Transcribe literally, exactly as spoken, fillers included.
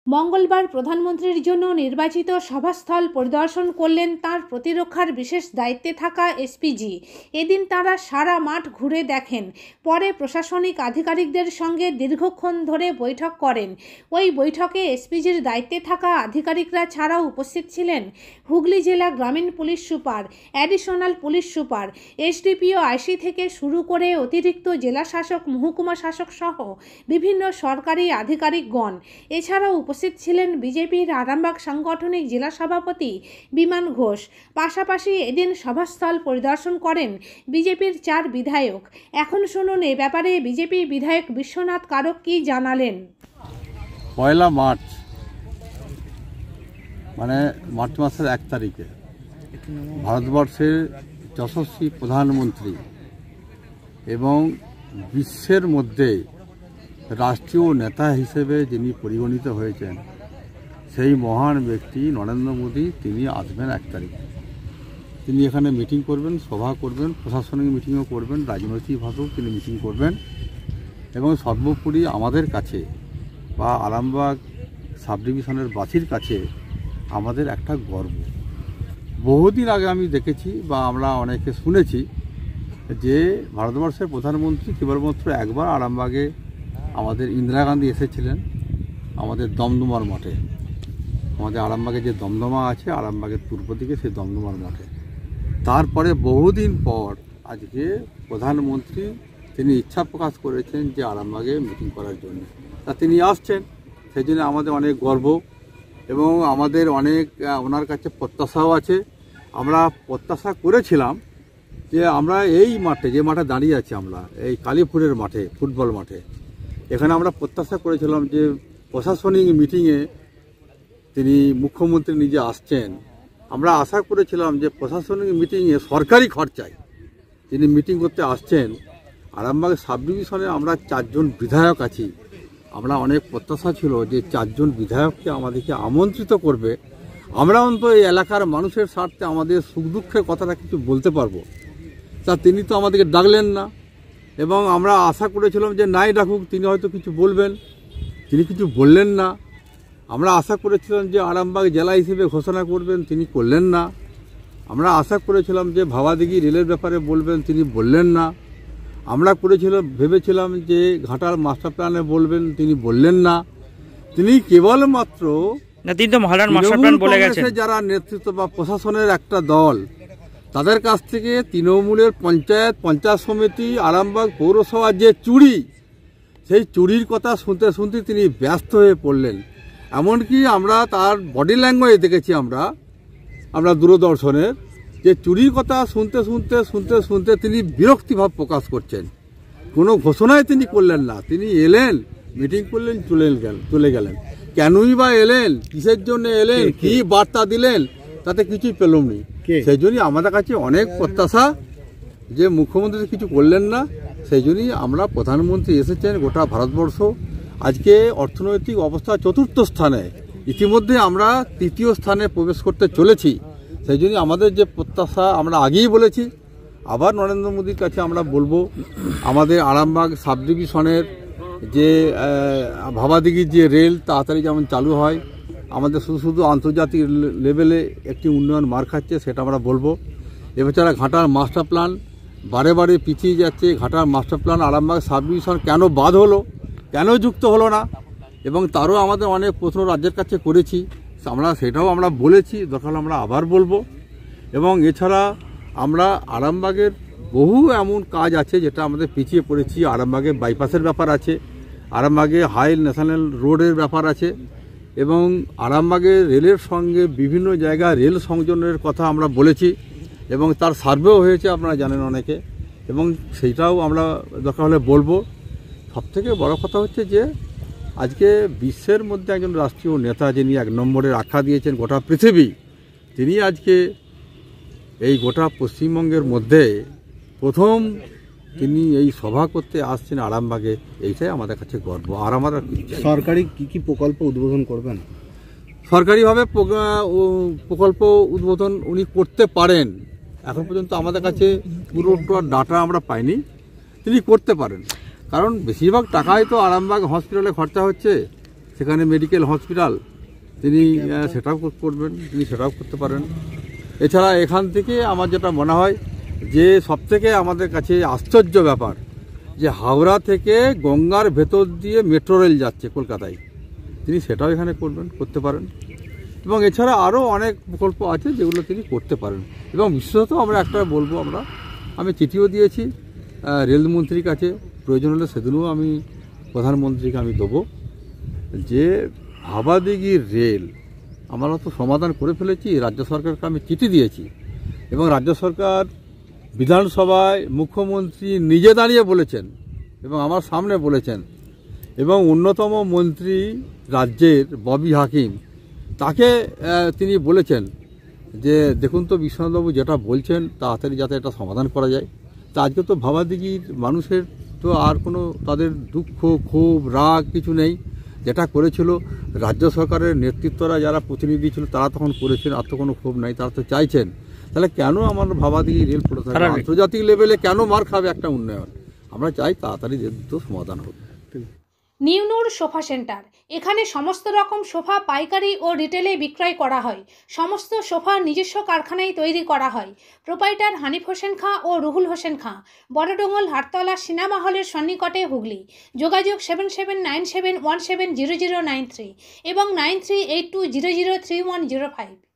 মঙ্গলবার প্রধানমন্ত্রীর জন্য নির্বাচিত সভাস্থল পরিদর্শন করলেন তার প্রতিরক্ষার বিশেষ দায়িত্বে থাকা এসপিজি। এদিন তারা সারা মাঠ ঘুরে দেখেন, পরে প্রশাসনিক আধিকারিকদের সঙ্গে দীর্ঘক্ষণ ধরে বৈঠক করেন। ওই বৈঠকে এসপিজির দায়িত্বে থাকা আধিকারিকরা ছাড়াও উপস্থিত ছিলেন হুগলি জেলা গ্রামীণ police super, additional police super, SDPO, IC থেকে শুরু করে অতিরিক্ত জেলা শাসক, মহকুমা শাসক সহ বিভিন্ন সরকারি আধিকারিকগণ। এছাড়াও উপস্থিত ছিলেন বিজেপির আরামবাগ সাংগঠনিক জেলা সভাপতি বিমান ঘোষ। পাশাপাশি এদিন সভাস্থল পরিদর্শন করেন বিজেপির চার বিধায়ক। এখন শুনুন এ ব্যাপারে বিজেপি বিধায়ক বিশ্বনাথ কারক কি জানালেন। পয়লা মার্চ মানে মার্চ মাসের এক তারিখে ভারতবর্ষের যশস্বী প্রধানমন্ত্রী এবং বিশ্বের মধ্যে রাষ্ট্রীয় নেতা হিসেবে যিনি পরিগণিত হয়েছেন সেই মহান ব্যক্তি নরেন্দ্র মোদী, তিনি আসবেন এক তারিখে। তিনি এখানে মিটিং করবেন, সভা করবেন, প্রশাসনিক মিটিংও করবেন, রাজনৈতিকভাবেও তিনি মিটিং করবেন। এবং সর্বোপরি আমাদের কাছে বা আরামবাগ সাব ডিভিশনের বাসীর কাছে আমাদের একটা গর্ব। বহুদিন আগে আমি দেখেছি বা আমরা অনেকে শুনেছি যে ভারতবর্ষের প্রধানমন্ত্রী কেবলমাত্র একবার আরামবাগে আমাদের ইন্দিরা গান্ধী এসেছিলেন আমাদের দমদমার মাঠে। আমাদের আরামবাগে যে দমদমা আছে, আরামবাগের পূর্ব দিকে সেই দমদমার মাঠে। তারপরে বহুদিন পর আজকে প্রধানমন্ত্রী তিনি ইচ্ছা প্রকাশ করেছেন যে আরামবাগে মিটিং করার জন্য, তা তিনি আসছেন। সেই জন্য আমাদের অনেক গর্ব এবং আমাদের অনেক ওনার কাছে প্রত্যাশাও আছে। আমরা প্রত্যাশা করেছিলাম যে আমরা এই মাঠে, যে মাঠে দাঁড়িয়ে আছি আমরা, এই কালীপুরের মাঠে, ফুটবল মাঠে, এখানে আমরা প্রত্যাশা করেছিলাম যে প্রশাসনিক মিটিংয়ে তিনি মুখ্যমন্ত্রী নিজে আসছেন। আমরা আশা করেছিলাম যে প্রশাসনিক মিটিংয়ে সরকারি খরচায় তিনি মিটিং করতে আসছেন। আরামবাগ সাব ডিভিশনে আমরা চারজন বিধায়ক আছি। আমরা অনেক প্রত্যাশা ছিল যে চারজন বিধায়ককে আমাদেরকে আমন্ত্রিত করবে, আমরা অন্তত এই এলাকার মানুষের স্বার্থে আমাদের সুখ দুঃখের কথাটা কিছু বলতে পারবো। তা তিনি তো আমাদেরকে ডাকলেন না এবং আমরা আশা করেছিলাম যে নাই ডাকুক, তিনি হয়তো কিছু বলবেন, তিনি কিছু বললেন না। আমরা আশা করেছিলাম যে আরামবাগ জেলা হিসেবে ঘোষণা করবেন, তিনি করলেন না। আমরা আশা করেছিলাম যে ভাবাদিঘি রেলের ব্যাপারে বলবেন, তিনি বললেন না। আমরা করেছিলাম ভেবেছিলাম যে ঘাটাল মাস্টার প্ল্যানে বলবেন, তিনি বললেন না। তিনি কেবলমাত্র যারা নেতৃত্ব বা প্রশাসনের একটা দল, তাদের কাছ থেকে তৃণমূলের পঞ্চায়েত, পঞ্চায়েত সমিতি, আরামবাগ পৌরসভার যে চুরি, সেই চুরির কথা শুনতে শুনতে তিনি ব্যস্ত হয়ে পড়লেন। এমনকি আমরা তার বডি ল্যাঙ্গুয়েজ দেখেছি আমরা আমরা দূরদর্শনের, যে চুরির কথা শুনতে শুনতে শুনতে শুনতে তিনি বিরক্তিভাব প্রকাশ করছেন। কোনো ঘোষণায় তিনি করলেন না। তিনি এলেন, মিটিং করলেন, চলে গেলেন চলে গেলেন কেনই বা এলেন, কিসের জন্য এলেন, কি বার্তা দিলেন, তাতে কিছুই পেলাম নি। সেই জন্যই আমাদের কাছে অনেক প্রত্যাশা যে মুখ্যমন্ত্রী কিছু করলেন না। সেই জন্যই আমরা প্রধানমন্ত্রী এসেছেন। গোটা ভারতবর্ষ আজকে অর্থনৈতিক অবস্থা চতুর্থ স্থানে, ইতিমধ্যে আমরা তৃতীয় স্থানে প্রবেশ করতে চলেছি। সেই জন্যই আমাদের যে প্রত্যাশা, আমরা আগেই বলেছি, আবার নরেন্দ্র মোদীর কাছে আমরা বলবো আমাদের আরামবাগ সাব ডিভিশনের যে ভাবাদিঘির যে রেল তাড়াতাড়ি যেমন চালু হয়, আমাদের শুধু শুধু আন্তর্জাতিক লেভেলে একটি উন্নয়ন মার খাচ্ছে, সেটা আমরা বলবো। এছাড়া ঘাটার মাস্টার প্ল্যান বারে বারে পিছিয়ে যাচ্ছে। ঘাটার master plan Arambagh sub division কেন বাদ হলো, কেন যুক্ত হলো না, এবং তারও আমাদের অনেক প্রশ্ন রাজ্যের কাছে করেছি, আমরা সেটাও আমরা বলেছি, দরকার আমরা আবার বলবো। এবং এছাড়া আমরা আরামবাগের বহু এমন কাজ আছে যেটা আমাদের পিছিয়ে পড়েছি। আরামবাগে বাইপাসের ব্যাপার আছে, আরামবাগে হাই ন্যাশনাল রোডের ব্যাপার আছে, এবং আরামবাগে রেলের সঙ্গে বিভিন্ন জায়গায় রেল সংযোজনের কথা আমরা বলেছি এবং তার সার্ভেও হয়েছে, আপনারা জানেন অনেকে, এবং সেইটাও আমরা দরকার হলে বলবো। সবথেকে বড় কথা হচ্ছে যে আজকে বিশ্বের মধ্যে একজন রাষ্ট্রীয় নেতা যিনি এক নম্বরের আখ্যা দিয়েছেন গোটা পৃথিবী, তিনি আজকে এই গোটা পশ্চিমবঙ্গের মধ্যে প্রথম তিনি এই সভা করতে আসছেন আরামবাগে, এইটাই আমাদের কাছে গর্ব। আর আমার সরকারি কি কি প্রকল্প উদ্বোধন করবেন? সরকারিভাবে প্রকল্প উদ্বোধন উনি করতে পারেন, এখন পর্যন্ত আমাদের কাছে পুরোটা ডাটা আমরা পাইনি। তিনি করতে পারেন, কারণ বেশিরভাগ টাকাই তো আরামবাগ হসপিটালে খরচা হচ্ছে, সেখানে মেডিকেল হসপিটাল তিনি আহ, সেটাও করবেন, তিনি সেটাও করতে পারেন। এছাড়া এখান থেকে আমার যেটা মনে হয় যে সবথেকে আমাদের কাছে আশ্চর্য ব্যাপার যে হাওড়া থেকে গঙ্গার ভেতর দিয়ে মেট্রো রেল যাচ্ছে কলকাতায়, তিনি সেটাও এখানে করবেন, করতে পারেন। এবং এছাড়া আরও অনেক প্রকল্প আছে যেগুলো তিনি করতে পারেন। এবং বিশেষত আমরা একটা বলবো, আমরা আমি চিঠিও দিয়েছি আহ, রেলমন্ত্রীর কাছে, প্রয়োজন হলে সেদিনও আমি প্রধানমন্ত্রীকে আমি দেবো যে ভাবাদিঘির রেল আমরা তো সমাধান করে ফেলেছি, রাজ্য সরকারকে আমি চিঠি দিয়েছি এবং রাজ্য সরকার বিধানসভায় মুখ্যমন্ত্রী নিজে দাঁড়িয়ে বলেছেন এবং আমার সামনে বলেছেন, এবং অন্যতম মন্ত্রী রাজ্যের ববি হাকিম তাকে আহ, তিনি বলেছেন যে দেখুন তো বিশ্বনাথবাবু যেটা বলছেন তাড়াতাড়ি যাতে এটা সমাধান করা যায়। তা আজকে তো ভাবাদিঘির মানুষের তো আর কোনো তাদের দুঃখ ক্ষোভ রাগ কিছু নেই, যেটা করেছিল রাজ্য সরকারের নেতৃত্বরা যারা প্রতিনিধি ছিল তারা তখন করেছেন, আর তো কোনো ক্ষোভ নাই, তারা তো চাইছেন। তাহলে কেন আমার ভাবাদিঘি রেল পড়ে থাকে, আন্তর্জাতিক লেভেলে কেন মার খাবে একটা উন্নয়ন? আমরা চাই তাড়াতাড়ি দ্রুত সমাধান হোক। নিউনুর সোফা সেন্টার, এখানে সমস্ত রকম সোফা পাইকারি ও রিটেলে বিক্রয় করা হয়। সমস্ত সোফা নিজস্ব কারখানায় তৈরি করা হয়। প্রোপাইটার হানিফ হোসেন খাঁ ও রুহুল হোসেন খাঁ, বড়ডোঙ্গল হাটতলা সিনেমা হলের সন্নিকটে, হুগলি। যোগাযোগ seven seven nine seven one seven zero zero nine three এবং nine three eight two zero zero three one zero five.